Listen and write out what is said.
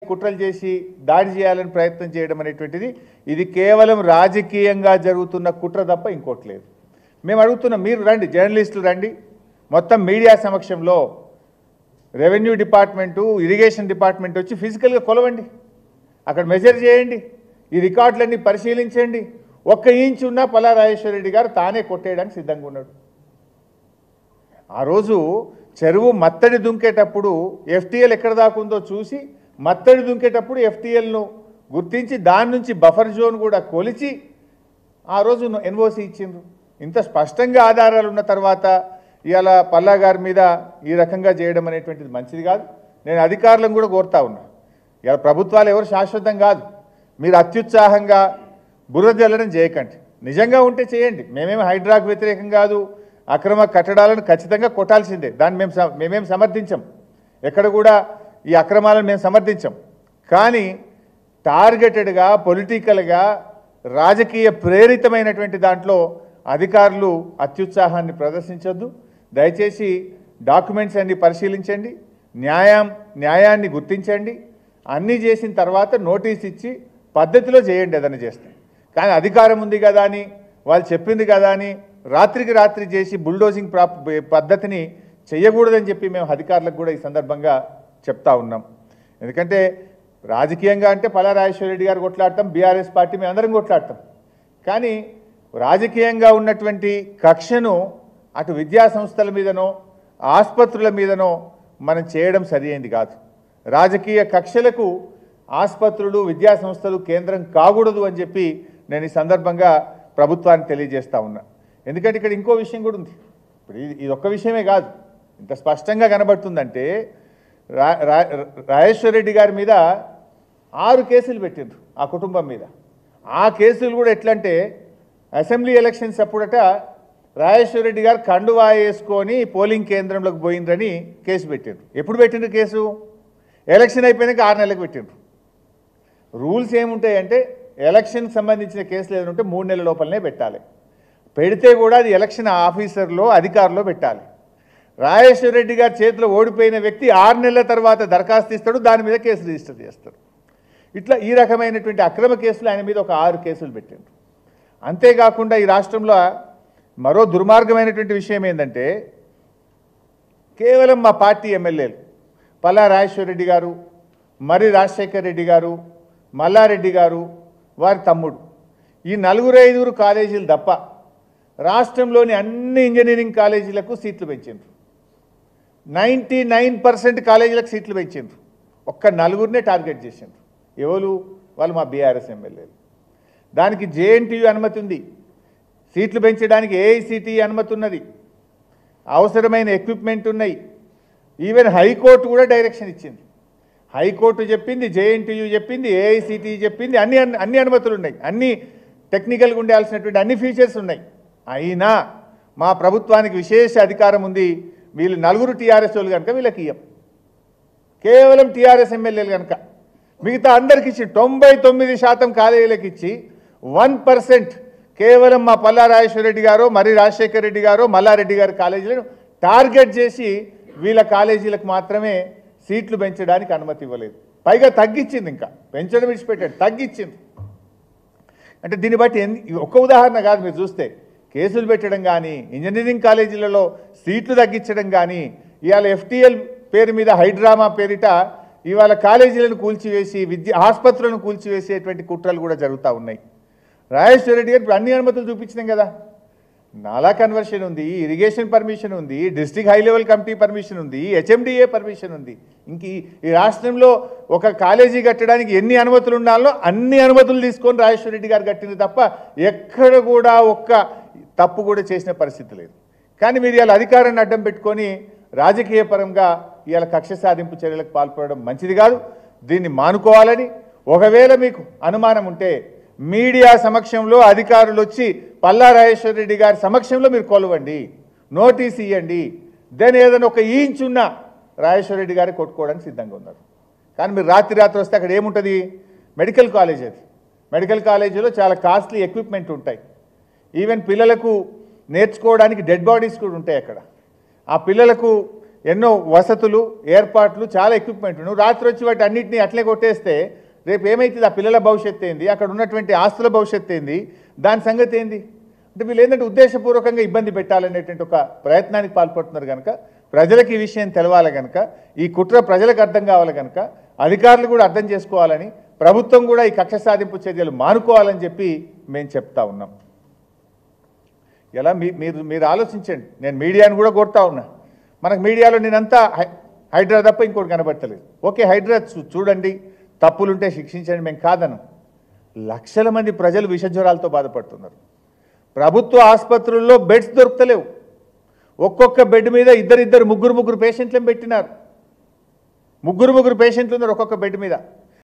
కుట్రలు చేసి దాడి చేయాలని ప్రయత్నం చేయడం అనేటువంటిది ఇది కేవలం రాజకీయంగా జరుగుతున్న కుట్ర తప్ప ఇంకోటి లేదు. మేము అడుగుతున్నాం, మీరు రండి, జర్నలిస్టులు రండి, మొత్తం మీడియా సమక్షంలో రెవెన్యూ డిపార్ట్మెంటు, ఇరిగేషన్ డిపార్ట్మెంట్ వచ్చి ఫిజికల్గా కొలవండి, అక్కడ మెజర్ చేయండి, ఈ రికార్డులన్నీ పరిశీలించండి. ఒక్క ఇంచు ఉన్నా పల్లా రాజేశ్వర రెడ్డి గారు తానే కొట్టేయడానికి సిద్ధంగా ఉన్నాడు. ఆ రోజు చెరువు మత్తడి దుంకేటప్పుడు ఎఫ్టీఎల్ ఎక్కడ దాకుందో చూసి మత్తడి దుంకేటప్పుడు ఎఫ్టీఎల్ను గుర్తించి దాని నుంచి బఫర్ జోన్ కూడా కొలిచి ఆ రోజు ఎన్ఓసి ఇచ్చిండ్రు. ఇంత స్పష్టంగా ఆధారాలు ఉన్న తర్వాత ఇవాళ పల్లా గారి మీద ఈ రకంగా చేయడం అనేటువంటిది మంచిది కాదు. నేను అధికారులను కూడా కోరుతా ఉన్నా, ఇవాళ ప్రభుత్వాలు ఎవరు శాశ్వతం కాదు, మీరు అత్యుత్సాహంగా బురద జల్లడం చేయకండి, నిజంగా ఉంటే చేయండి. మేమేమి హైడ్రాకు వ్యతిరేకం కాదు, అక్రమ కట్టడాలను ఖచ్చితంగా కొట్టాల్సిందే, దాన్ని మేమేం సమర్థించం, ఎక్కడ కూడా ఈ అక్రమాలను మేము సమర్థించం. కానీ టార్గెటెడ్గా పొలిటికల్గా రాజకీయ ప్రేరితమైనటువంటి దాంట్లో అధికారులు అత్యుత్సాహాన్ని ప్రదర్శించొద్దు. దయచేసి డాక్యుమెంట్స్ అన్ని పరిశీలించండి, న్యాయాన్ని గుర్తించండి, అన్నీ చేసిన తర్వాత నోటీస్ ఇచ్చి పద్ధతిలో చేయండి ఏదైనా చేస్తే. కానీ అధికారం ఉంది కదా అని, వాళ్ళు చెప్పింది కదా అని రాత్రికి రాత్రి చేసి బుల్డోజింగ్ పద్ధతిని చేయకూడదని చెప్పి మేము అధికారులకు కూడా ఈ సందర్భంగా చెప్తా ఉన్నాం. ఎందుకంటే రాజకీయంగా అంటే పల్లా రాజేశ్వర రెడ్డి గారు కొట్లాడతాం, బీఆర్ఎస్ పార్టీ మేము అందరం కొట్లాడతాం. కానీ రాజకీయంగా ఉన్నటువంటి కక్షను అటు విద్యా సంస్థల మీదనో ఆసుపత్రుల మీదనో మనం చేయడం సరియైంది కాదు. రాజకీయ కక్షలకు ఆసుపత్రులు, విద్యా సంస్థలు కేంద్రం కాకూడదు అని చెప్పి నేను ఈ సందర్భంగా ప్రభుత్వాన్ని తెలియజేస్తా ఉన్నా. ఎందుకంటే ఇక్కడ ఇంకో విషయం కూడా ఉంది. ఇప్పుడు ఇది ఒక్క విషయమే కాదు, ఇంత స్పష్టంగా కనబడుతుందంటే రాజేశ్వర రెడ్డి గారి మీద 6 కేసులు పెట్టిండ్రు ఆ కుటుంబం మీద. ఆ కేసులు కూడా ఎట్లంటే అసెంబ్లీ ఎలక్షన్స్ అప్పుడట రాజేశ్వర రెడ్డి గారు కండువా వేసుకొని పోలింగ్ కేంద్రంలోకి పోయిండ్రని కేసు పెట్టిండ్రు. ఎప్పుడు పెట్టిండ్రు కేసు? ఎలక్షన్ అయిపోయినాక 6 నెలలకు పెట్టిండ్రు. రూల్స్ ఏముంటాయంటే ఎలక్షన్కి సంబంధించిన కేసులు ఏదైనా ఉంటే 3 నెలల లోపలనే పెట్టాలి. పెడితే కూడా అది ఎలక్షన్ ఆఫీసర్లో అధికారులో పెట్టాలి. రాజేశ్వర రెడ్డి గారి చేతిలో ఓడిపోయిన వ్యక్తి 6 నెలల తర్వాత దరఖాస్తు ఇస్తాడు, దాని మీద కేసు రిజిస్టర్ చేస్తాడు. ఇట్లా ఈ రకమైనటువంటి అక్రమ కేసులు ఆయన మీద ఒక 6 కేసులు పెట్టారు. అంతేకాకుండా ఈ రాష్ట్రంలో మరో దుర్మార్గమైనటువంటి విషయం ఏంటంటే కేవలం మా పార్టీ ఎమ్మెల్యేలు పల్లా రాజేశ్వర రెడ్డి గారు, మరి రాజశేఖర్ రెడ్డి గారు, మల్లారెడ్డి గారు, వారి తమ్ముడు, ఈ 4-5 కాలేజీలు తప్ప రాష్ట్రంలోని అన్ని ఇంజనీరింగ్ కాలేజీలకు సీట్లు పెంచిండ్రు. 99% కాలేజీలకు సీట్లు పెంచిండ్రు. ఒక్క 4 టార్గెట్ చేసిండ్రు. ఎవరు? వాళ్ళు మా బీఆర్ఎస్ ఎమ్మెల్యేలు. దానికి జేఎన్టీయూ అనుమతి ఉంది, సీట్లు పెంచడానికి ఏఐసిటి అనుమతి ఉన్నది, అవసరమైన ఎక్విప్మెంట్ ఉన్నాయి. ఈవెన్ హైకోర్టు కూడా డైరెక్షన్ ఇచ్చింది. హైకోర్టు చెప్పింది, జేఎన్టీయూ చెప్పింది, ఏఐసిటి చెప్పింది, అన్ని అనుమతులు ఉన్నాయి, అన్ని టెక్నికల్గా ఉండాల్సినటువంటి అన్ని ఫీచర్స్ ఉన్నాయి. అయినా మా ప్రభుత్వానికి విశేష అధికారం ఉంది. వీళ్ళు 4 టీఆర్ఎస్ వాళ్ళు కనుక వీళ్ళకి ఇయ్యం, కేవలం టీఆర్ఎస్ ఎమ్మెల్యేలు కనుక మిగతా అందరికి ఇచ్చి 99% కాలేజీలకు ఇచ్చి 1% కేవలం మా పల్లా రాజేశ్వర రెడ్డి గారు, మరి రాజశేఖర్ రెడ్డి గారు, మల్లారెడ్డి గారి కాలేజీలను టార్గెట్ చేసి వీళ్ళ కాలేజీలకు మాత్రమే సీట్లు పెంచడానికి అనుమతి ఇవ్వలేదు. పైగా తగ్గించింది, ఇంకా పెంచడం విడిచిపెట్టాడు, తగ్గించింది. అంటే దీన్ని బట్టి ఒక్క ఉదాహరణ కాదు, మీరు చూస్తే కేసులు పెట్టడం కానీ, ఇంజనీరింగ్ కాలేజీలలో సీట్లు తగ్గించడం కానీ, ఇవాళ ఎఫ్టీఎల్ పేరు మీద హైడ్రామా పేరిట ఇవాళ కాలేజీలను కూల్చివేసి ఆసుపత్రులను కూల్చివేసేటువంటి కుట్రలు కూడా జరుగుతూ ఉన్నాయి. రాజేశ్వర రెడ్డి గారు అన్ని అనుమతులు చూపించినాం కదా, నాలా కన్వర్షన్ ఉంది, ఇరిగేషన్ పర్మిషన్ ఉంది, district high level committee permission ఉంది, హెచ్ఎండిఏ పర్మిషన్ ఉంది. ఇంక ఈ రాష్ట్రంలో ఒక కాలేజీ కట్టడానికి ఎన్ని అనుమతులు ఉండాలో అన్ని అనుమతులు తీసుకొని రాజేశ్వర రెడ్డి గారు కట్టింది తప్ప ఎక్కడ కూడా ఒక్క తప్పు కూడా చేసిన పరిస్థితి లేదు. కానీ మీరు ఇవాళ అధికారాన్ని అడ్డం పెట్టుకొని రాజకీయ పరంగా ఇవాళ కక్ష సాధింపు చర్యలకు పాల్పడడం మంచిది కాదు. దీన్ని మానుకోవాలని, ఒకవేళ మీకు అనుమానం ఉంటే మీడియా సమక్షంలో అధికారులు వచ్చి పల్లా రాజేశ్వర రెడ్డి గారి సమక్షంలో మీరు కొలవండి, నోటీస్ ఇవ్వండి. దెన్ ఏదైనా ఒక ఇంచ్ ఉన్న రాజేశ్వర రెడ్డి గారి కొట్టుకోవడానికి సిద్ధంగా ఉన్నారు. కానీ మీరు రాత్రి వస్తే అక్కడ ఏముంటుంది? Medical college. అది మెడికల్ కాలేజీలో చాలా కాస్ట్లీ ఎక్విప్మెంట్ ఉంటాయి. ఈవెన్ పిల్లలకు నేర్చుకోవడానికి డెడ్ బాడీస్ కూడా ఉంటాయి అక్కడ. ఆ పిల్లలకు ఎన్నో వసతులు ఏర్పాట్లు చాలా ఎక్విప్మెంట్ నువ్వు రాత్రి వచ్చి వాటి అన్నింటినీ అట్లే కొట్టేస్తే రేపు ఏమైతుంది ఆ పిల్లల భవిష్యత్తు ఏంది అక్కడ ఉన్నటువంటి ఆస్తుల భవిష్యత్తు ఏంది దాని సంగతి ఏంది అంటే వీళ్ళు ఏంటంటే ఉద్దేశపూర్వకంగా ఇబ్బంది పెట్టాలనేటువంటి ఒక ప్రయత్నానికి పాల్పడుతున్నారు కనుక ప్రజలకు ఈ విషయం తెలవాలి కనుక ఈ కుట్ర ప్రజలకు అర్థం కావాలి కనుక అధికారులు కూడా అర్థం చేసుకోవాలని ప్రభుత్వం కూడా ఈ కక్ష సాధింపు చర్యలు మానుకోవాలని చెప్పి మేము చెప్తా ఉన్నాం ఎలా మీరు ఆలోచించండి నేను మీడియాను కూడా కోరుతా ఉన్నా మనకు మీడియాలో నేనంతా హైడ్రా తప్ప ఇంకోటి కనబడతలేదు ఓకే హైడ్రా చూడండి తప్పులుంటే శిక్షించండి మేము కాదను లక్షల మంది ప్రజలు విషజ్వరాలతో బాధపడుతున్నారు ప్రభుత్వ ఆసుపత్రుల్లో బెడ్స్ దొరుకుతలేవు ఒక్కొక్క బెడ్ మీద ముగ్గురు పేషెంట్లను పెట్టినారు ముగ్గురు పేషెంట్లు ఉన్నారు ఒక్కొక్క బెడ్ మీద